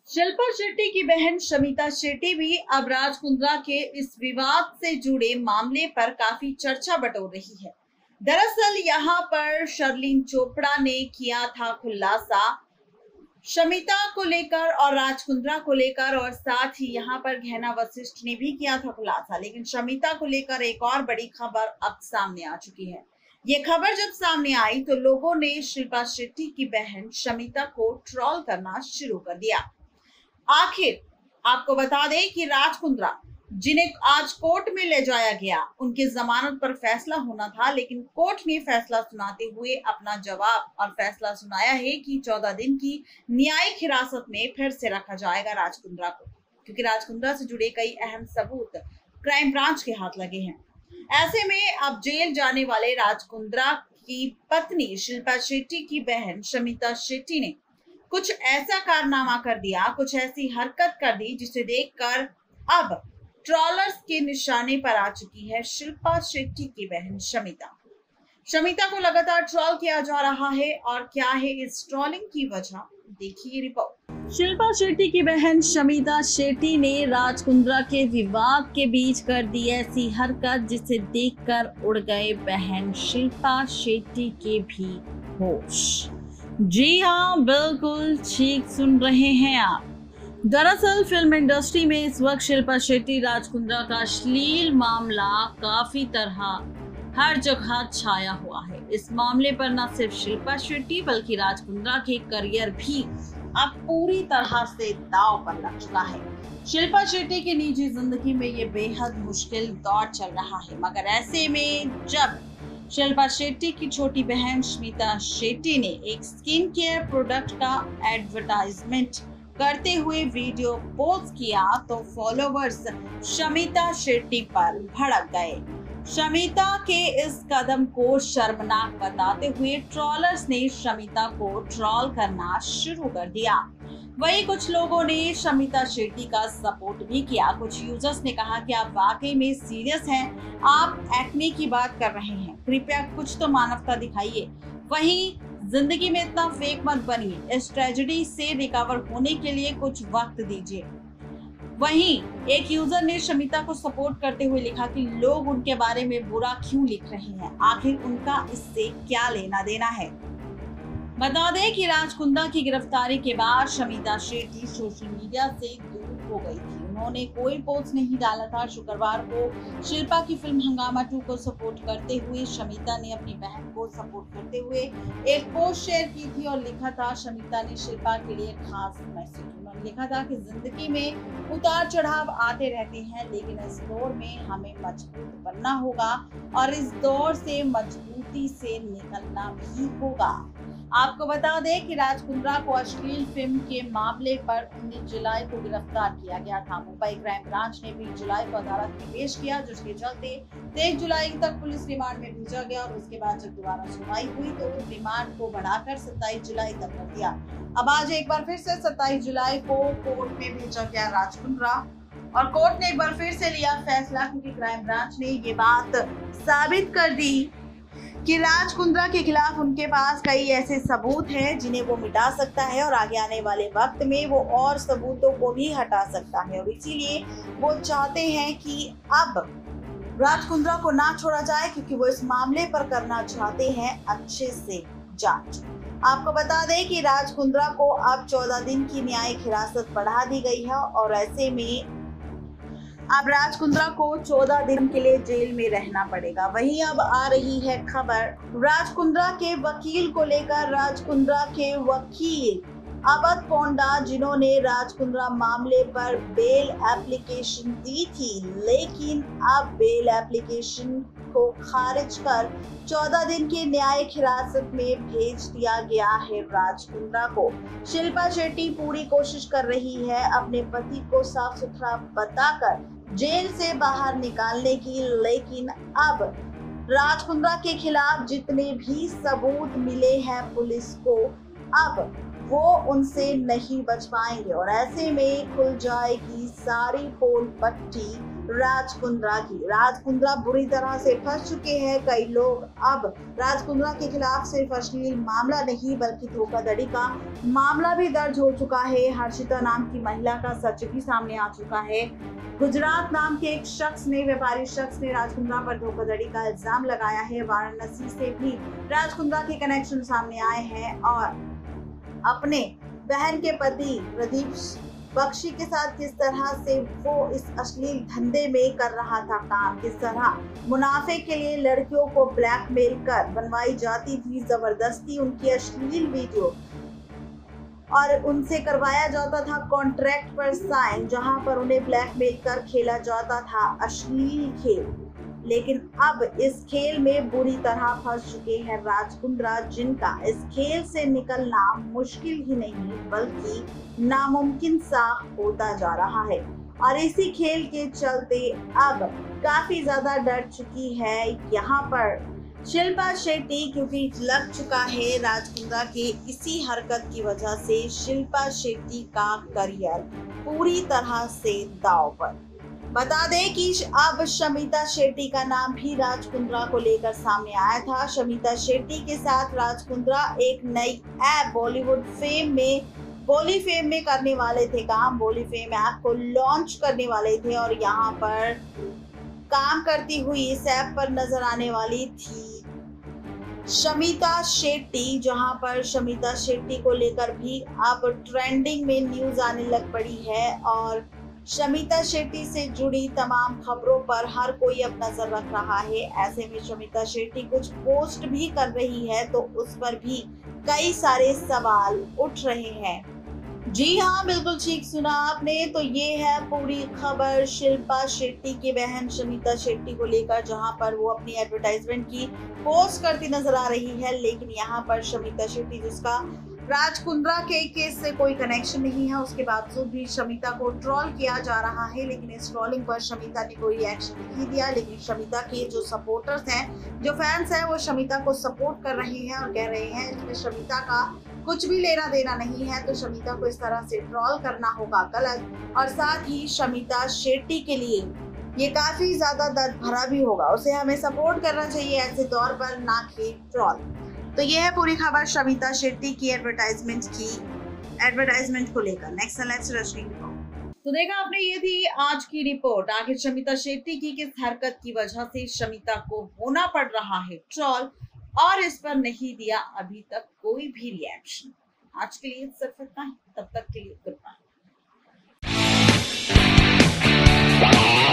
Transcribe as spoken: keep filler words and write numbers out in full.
शिल्पा शेट्टी की बहन शमिता शेट्टी भी अब राज कुंद्रा के इस विवाद से जुड़े मामले पर काफी चर्चा बटोर रही है। दरअसल यहाँ पर शर्लिन चोपड़ा ने किया था खुलासा शमिता को लेकर और राज कुंद्रा को लेकर, और साथ ही यहाँ पर गहना वशिष्ठ ने भी किया था खुलासा। लेकिन शमिता को लेकर एक और बड़ी खबर अब सामने आ चुकी है। ये खबर जब सामने आई तो लोगों ने शिल्पा शेट्टी की बहन शमिता को ट्रोल करना शुरू कर दिया। आखिर आपको बता दें कि राज कुंद्रा, जिन्हें आज कोर्ट में ले जाया गया, उनके जमानत पर फैसला होना था, लेकिन कोर्ट ने फैसला सुनाते हुए अपना जवाब और फैसला सुनाया है कि चौदह दिन की न्यायिक हिरासत में फिर से रखा जाएगा राज कुंद्रा को, क्योंकि राज कुंद्रा से जुड़े कई अहम सबूत क्राइम ब्रांच के हाथ लगे हैं। ऐसे में अब जेल जाने वाले राज कुंद्रा की पत्नी शिल्पा शेट्टी की बहन शमिता शेट्टी ने कुछ ऐसा कारनामा कर दिया, कुछ ऐसी हरकत कर दी जिसे देखकर अब ट्रोलर्स के निशाने पर आ चुकी है शिल्पा शेट्टी की बहन शमिता। शमिता को लगातार ट्रोल किया जा रहा है, और क्या है इस ट्रोलिंग की वजह, देखिए रिपोर्ट। शिल्पा शेट्टी की बहन शमिता शेट्टी ने राज कुंद्रा के विवाद के बीच कर दी ऐसी हरकत जिसे देखकर उड़ गए बहन शिल्पा शेट्टी के भी होश। जी हाँ, बिल्कुल ठीक सुन रहे हैं आप। दरअसल फिल्म इंडस्ट्री में इस वक्त शिल्पा शेट्टी राज कुंद्रा का अश्लील मामला काफी तरह हर जगह छाया हुआ है। इस मामले पर न सिर्फ शिल्पा शेट्टी बल्कि राज कुंद्रा के करियर भी अब पूरी तरह से दांव पर लग चुका है। शिल्पा शेट्टी की निजी जिंदगी में ये बेहद मुश्किल दौर चल रहा है, मगर ऐसे में जब शिल्पा शेट्टी की छोटी बहन शमिता शेट्टी ने एक स्किन केयर प्रोडक्ट का एडवर्टाइजमेंट करते हुए वीडियो पोस्ट किया तो फॉलोवर्स शमिता शेट्टी पर भड़क गए। शमिता के इस कदम को शर्मनाक बताते हुए ट्रोलर्स ने शमिता को ट्रोल करना शुरू कर दिया। वहीं कुछ लोगों ने शमिता शेट्टी का सपोर्ट भी किया। कुछ यूजर्स ने कहा कि आप वाकई में सीरियस हैं, आप एक्ने की बात कर रहे हैं, कृपया कुछ तो मानवता दिखाइए। वहीं जिंदगी में इतना फेक मत बनिए, इस ट्रेजेडी से रिकवर होने के लिए कुछ वक्त दीजिए। वहीं एक यूजर ने शमिता को सपोर्ट करते हुए लिखा कि लोग उनके बारे में बुरा क्यों लिख रहे हैं, आखिर उनका इससे क्या लेना देना है। बता दें कि राज कुंद्रा की गिरफ्तारी के बाद शमिता शेट्टी सोशल मीडिया से दूर हो गई थी। उन्होंने कोई पोस्ट नहीं डाला था। शुक्रवार को शिल्पा की फिल्म हंगामा टू को सपोर्ट करते हुए शमिता ने अपनी बहन को सपोर्ट करते हुए एक पोस्ट शेयर की थी और लिखा था, शमिता ने शिल्पा के लिए खास मैसेज। उन्होंने लिखा था कि जिंदगी में उतार चढ़ाव आते रहते हैं, लेकिन इस दौर में हमें मजबूत बनना होगा और इस दौर से मजबूती से निकलना भी होगा। आपको बता दें कि राज कुंद्रा को अश्लील फिल्म के मामले पर उन्नीस जुलाई को गिरफ्तार किया गया था। मुंबई क्राइम ब्रांच ने बीस जुलाई को अदालत में पेश किया, जिसके चलते तेईस जुलाई तक पुलिस रिमांड में भेजा गया और उसके बाद जब दोबारा सुनवाई हुई तो रिमांड को बढ़ाकर सत्ताईस जुलाई तक कर दिया। अब आज एक बार फिर से सत्ताईस जुलाई को कोर्ट में भेजा गया राज कुंद्रा, और कोर्ट ने एक बार फिर से लिया फैसला, क्योंकि क्राइम ब्रांच ने ये बात साबित कर दी कि राज कुंद्रा के खिलाफ उनके पास कई ऐसे सबूत हैं जिन्हें वो मिटा सकता है और आगे आने वाले वक्त में वो और सबूतों को भी हटा सकता है, और इसीलिए वो चाहते हैं कि अब राज कुंद्रा को ना छोड़ा जाए, क्योंकि वो इस मामले पर करना चाहते हैं अच्छे से जांच। आपको बता दें कि राज कुंद्रा को अब चौदह दिन की न्यायिक हिरासत बढ़ा दी गई है, और ऐसे में अब राज कुंद्रा को चौदह दिन के लिए जेल में रहना पड़ेगा। वहीं अब आ रही है खबर राज कुंद्रा के वकील को लेकर। राज कुंद्रा के वकील अवध पोंडा, जिन्होंने राज कुंद्रा मामले पर बेल एप्लीकेशन दी थी, लेकिन अब बेल एप्लीकेशन को खारिज कर चौदह दिन की न्यायिक हिरासत में भेज दिया गया है राज कुंद्रा को। शिल्पा शेट्टी पूरी कोशिश कर रही है अपने पति को साफ सुथरा बताकर जेल से बाहर निकालने की, लेकिन अब राज कुंद्रा के खिलाफ जितने भी सबूत मिले हैं पुलिस को, अब वो उनसे नहीं बच पाएंगे, और ऐसे में खुल जाएगी सारी पोल पट्टी राज कुंद्रा की। राज कुंद्रा बुरी तरह से फंस चुके हैं कई लोग। अब राज कुंद्रा के खिलाफ सिर्फ अश्लील मामला नहीं बल्कि धोखाधड़ी का मामला भी दर्ज हो चुका है। हर्षिता नाम की महिला का सच भी सामने आ चुका है। गुजरात नाम के एक शख्स ने व्यापारी शख्स ने राज कुंद्रा पर धोखाधड़ी का इल्जाम लगाया है। वाराणसी से भी राज कुंद्रा के कनेक्शन सामने आए हैं और अपने बहन के पति प्रदीप बख्शी के साथ किस तरह से वो इस अश्लील धंधे में कर रहा था काम, किस तरह मुनाफे के लिए लड़कियों को ब्लैकमेल कर बनवाई जाती थी जबरदस्ती उनकी अश्लील वीडियो और उनसे करवाया जाता था कॉन्ट्रैक्ट पर साइन, जहां पर उन्हें ब्लैकमेल कर खेला जाता था अश्लील खेल। लेकिन अब इस खेल में बुरी तरह फंस चुके हैं राज कुंद्रा, जिनका इस खेल से निकलना मुश्किल ही नहीं बल्कि नामुमकिन सा होता जा रहा है। और इसी खेल के चलते अब काफी ज्यादा डर चुकी है यहाँ पर शिल्पा शेट्टी, क्योंकि लग चुका है राज कुंद्रा के इसी हरकत की वजह से शिल्पा शेट्टी का करियर पूरी तरह से दांव पर। बता दें कि अब शमिता शेट्टी का नाम भी राज कुंद्रा को लेकर सामने आया था। शमिता शेट्टी के साथ राज कुंद्रा एक नई ऐप बॉलीवुड फेम में बोली फेम में करने वाले थे काम। बोली फेम ऐप को लॉन्च करने वाले थे और यहाँ पर काम करती हुई इस ऐप पर नजर आने वाली थी शमिता शेट्टी, जहां पर शमिता शेट्टी को लेकर भी अब ट्रेंडिंग में न्यूज आने लग पड़ी है और शमिता शेट्टी से जुड़ी तमाम खबरों पर हर कोई अब नजर रख रहा है। ऐसे में शमिता शेट्टी कुछ पोस्ट भी कर रही है तो उस पर भी कई सारे सवाल उठ रहे हैं। जी हाँ, बिल्कुल ठीक सुना आपने। तो ये है पूरी खबर शिल्पा शेट्टी की बहन शमिता शेट्टी को लेकर, जहां पर वो अपनी एडवर्टाइजमेंट की पोस्ट करती नजर आ रही है। लेकिन यहाँ पर शमिता शेट्टी, जिसका राज कुंद्रा के केस से कोई कनेक्शन नहीं है, उसके बावजूद भी शमिता को ट्रोल किया जा रहा है। लेकिन इस ट्रोलिंग पर शमिता ने कोई रिएक्शन नहीं दिया। लेकिन शमिता के जो सपोर्टर्स हैं, जो फैंस हैं, वो शमिता को सपोर्ट कर रहे हैं और कह रहे हैं इसमें शमिता का कुछ भी लेना देना नहीं है, तो शमिता को इस तरह से ट्रोल करना होगा गलत। और साथ ही शमिता शेट्टी के लिए ये काफी ज्यादा दर्द भरा भी होगा, उसे हमें सपोर्ट करना चाहिए ऐसे दौर पर, ना कि ट्रोल। तो ये है पूरी खबर शमिता शेट्टी की एडवर्टाइजमेंट की एडवर्टाइजमेंट को लेकर। Next let's Rashmi report. तो देखा आपने, ये थी आज की रिपोर्ट। आखिर शमिता शेट्टी की किस हरकत की वजह से शमिता को होना पड़ रहा है ट्रोल और इस पर नहीं दिया अभी तक कोई भी रिएक्शन। आज के लिए सिर्फ इतना ही, तब तक के लिए गुड बाय।